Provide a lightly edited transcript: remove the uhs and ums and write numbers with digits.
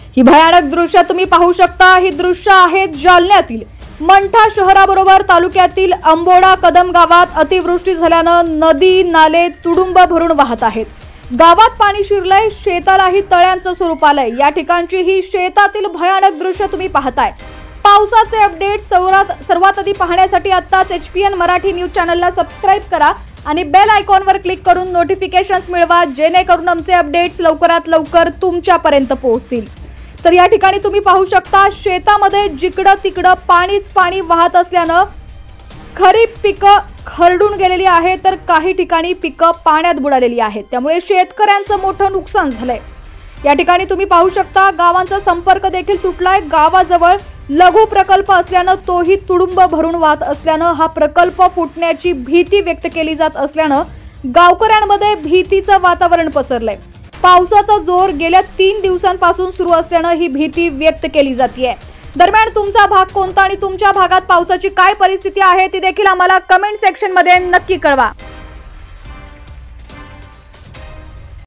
ही भयानक दृश्य तुम्ही पाहू शकता। ही दृश्य आहेत जालन्यातील मंठा शहराबरोबर तालुक्यातील अंबोडा कदम गावात अतिवृष्टी झाल्यानं नदी नाले तुडुंब भरून वाहत आहेत। गावात पाणी शिरलंय, शेतालाही तळ्यांचं स्वरूप आलंय। या ठिकाणची ही शेतातील भयानक दृश्य तुम्ही पाहताय। पावसाचे अपडेट सर्वात आधी पाहण्यासाठी आत्ताच HPN मराठी न्यूज चॅनलला सबस्क्राइब करा आणि बेल आयकॉनवर क्लिक करून नोटिफिकेशन्स मिळवा, जेणेकरून आमचे अपडेट्स लवकरात लवकर तुमच्यापर्यंत पोहोचतील। तर या ठिकाणी तुम्ही पाहू शकता शेतामध्ये जिकडं तिकडं पाणीच पाणी वाहत असल्यानं खरीप पिकं खरडून गेलेली आहेत, तर काही ठिकाणी पिकं पाण्यात बुडालेली आहेत। त्यामुळे शेतकऱ्यांचं मोठं नुकसान झालंय। या ठिकाणी तुम्ही पाहू शकता गावांचा संपर्क देखील तुटलाय। गावाजवळ लघु प्रकल्प असल्यानं तोही तुडुंब भरून वाहत असल्यानं हा प्रकल्प फुटण्याची भीती व्यक्त केली जात असल्यानं गावकऱ्यांमध्ये भीतीचं वातावरण पसरलंय। पावसाचा जोर गेल्या 3 दिवसांपासून सुरू असल्यानं ही भीती व्यक्त केली जाते। दरम्यान तुमचा भाग कोणता आणि तुमच्या भागात पावसाची काय परिस्थिती आहे ती देखील आम्हाला कमेंट सेक्शन मध्ये नक्की कळवा।